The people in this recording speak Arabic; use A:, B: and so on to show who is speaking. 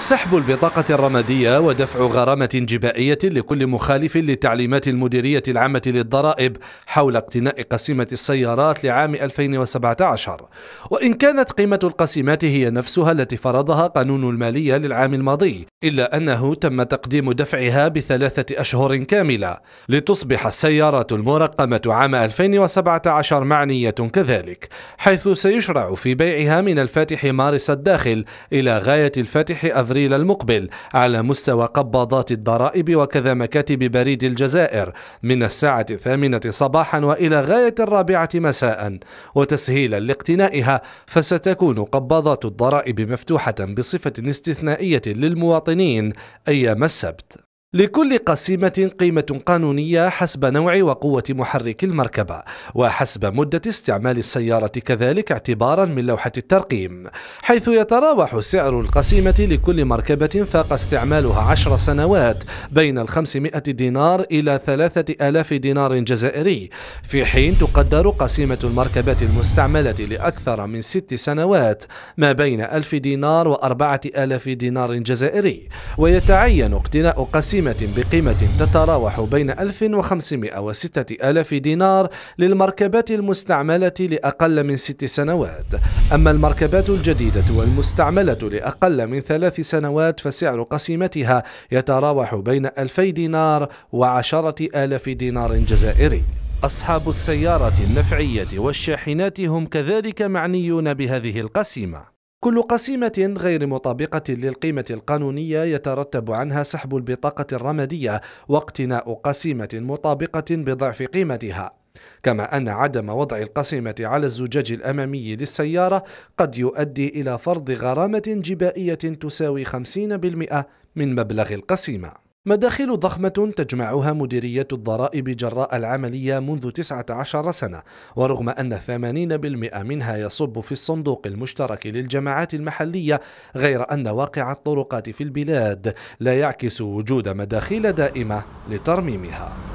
A: سحب البطاقة الرمادية ودفع غرامة جبائية لكل مخالف لتعليمات المديرية العامة للضرائب حول اقتناء قسيمة السيارات لعام 2017. وإن كانت قيمة القسيمات هي نفسها التي فرضها قانون المالية للعام الماضي، إلا أنه تم تقديم دفعها ب3 أشهر كاملة، لتصبح السيارات المرقمة عام 2017 معنية كذلك، حيث سيشرع في بيعها من الفاتح مارس الداخل إلى غاية الفاتح أفريل المقبل على مستوى قباضات الضرائب وكذا مكاتب بريد الجزائر من الساعة 8 صباحا وإلى غاية 4 مساء. وتسهيلا لاقتنائها فستكون قباضات الضرائب مفتوحة بصفة استثنائية للمواطنين أيام السبت. لكل قسيمة قيمة قانونية حسب نوع وقوة محرك المركبة، وحسب مدة استعمال السيارة كذلك اعتبارا من لوحة الترقيم، حيث يتراوح سعر القسيمة لكل مركبة فاق استعمالها 10 سنوات بين 500 دينار إلى 3000 دينار جزائري، في حين تقدر قسيمة المركبات المستعملة لأكثر من 6 سنوات ما بين 1000 دينار و4000 دينار جزائري. ويتعين اقتناء قسيمة بقيمة تتراوح بين 1500 و 6000 دينار للمركبات المستعملة لأقل من 6 سنوات. أما المركبات الجديدة والمستعملة لأقل من 3 سنوات فسعر قسيمتها يتراوح بين 2000 دينار و 10,000 دينار جزائري. أصحاب السيارة النفعية والشاحنات هم كذلك معنيون بهذه القسيمة. كل قسيمة غير مطابقة للقيمة القانونية يترتب عنها سحب البطاقة الرمادية واقتناء قسيمة مطابقة بضعف قيمتها، كما أن عدم وضع القسيمة على الزجاج الأمامي للسيارة قد يؤدي إلى فرض غرامة جبائية تساوي 50% من مبلغ القسيمة. مداخل ضخمة تجمعها مديرية الضرائب جراء العملية منذ 19 سنة، ورغم أن 80% منها يصب في الصندوق المشترك للجماعات المحلية، غير أن واقع الطرقات في البلاد لا يعكس وجود مداخيل دائمة لترميمها.